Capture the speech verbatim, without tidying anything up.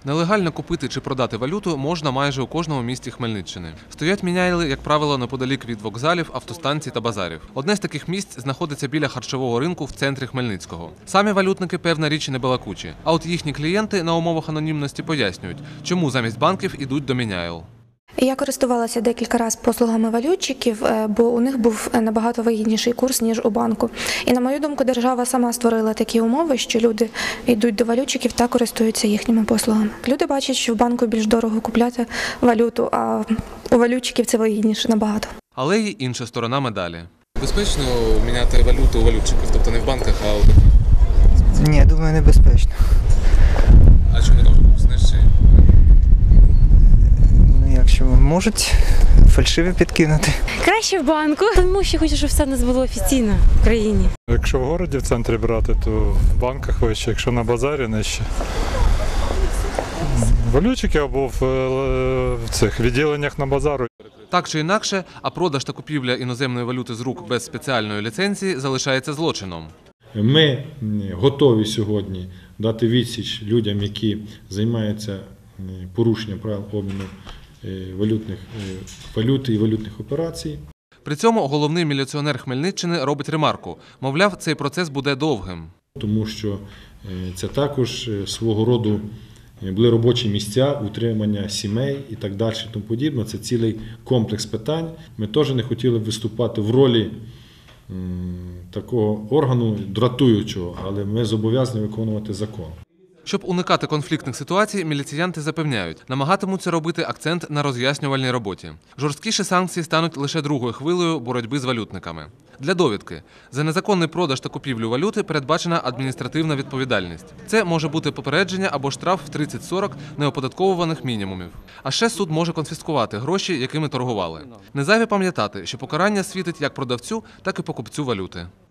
Нелегально купити чи продати валюту можна майже у кожному місті Хмельниччини. Стоять міняйли, як правило, неподалік від вокзалів, автостанцій та базарів. Одне з таких місць знаходиться біля харчового ринку в центрі Хмельницького. Самі валютники, певна річ, не балакучі. А от їхні клієнти на умовах анонімності пояснюють, чому замість банків ідуть до міняйл. Я користувалася декілька разів послугами валютчиків, бо у них був набагато вигідніший курс, ніж у банку. І, на мою думку, держава сама створила такі умови, що люди йдуть до валютчиків та користуються їхніми послугами. Люди бачать, що в банку більш дорого купляти валюту, а у валютчиків це вигідніше набагато. Але й інша сторона медалі. Безпечно міняти валюту у валютчиків, тобто не в банках, а у таких? Ні, я думаю, небезпечно. А чому не можна? Знаєш, Якщо можуть фальшиві підкинути. Краще в банку, тому що хочу, щоб все у нас було офіційно в країні. Якщо в городі в центрі брати, то в банках вище, якщо на базарі нижче. Валютчики або в, в цих відділеннях на базару. Так чи інакше, а продаж та купівля іноземної валюти з рук без спеціальної ліцензії залишається злочином. Ми готові сьогодні дати відсіч людям, які займаються порушенням правил обміну валютних, валюти і валютних операцій. При цьому головний міліціонер Хмельниччини робить ремарку. Мовляв, цей процес буде довгим. Тому що це також свого роду були робочі місця, утримання сімей і так далі. Тому подібне. Це цілий комплекс питань. Ми теж не хотіли б виступати в ролі такого органу дратуючого, але ми зобов'язані виконувати закон. Щоб уникати конфліктних ситуацій, міліціянти запевняють, намагатимуться робити акцент на роз'яснювальній роботі. Жорсткіші санкції стануть лише другою хвилею боротьби з валютниками. Для довідки. За незаконний продаж та купівлю валюти передбачена адміністративна відповідальність. Це може бути попередження або штраф в тридцять-сорок неоподатковуваних мінімумів. А ще суд може конфіскувати гроші, якими торгували. Не зайве пам'ятати, що покарання світить як продавцю, так і покупцю валюти.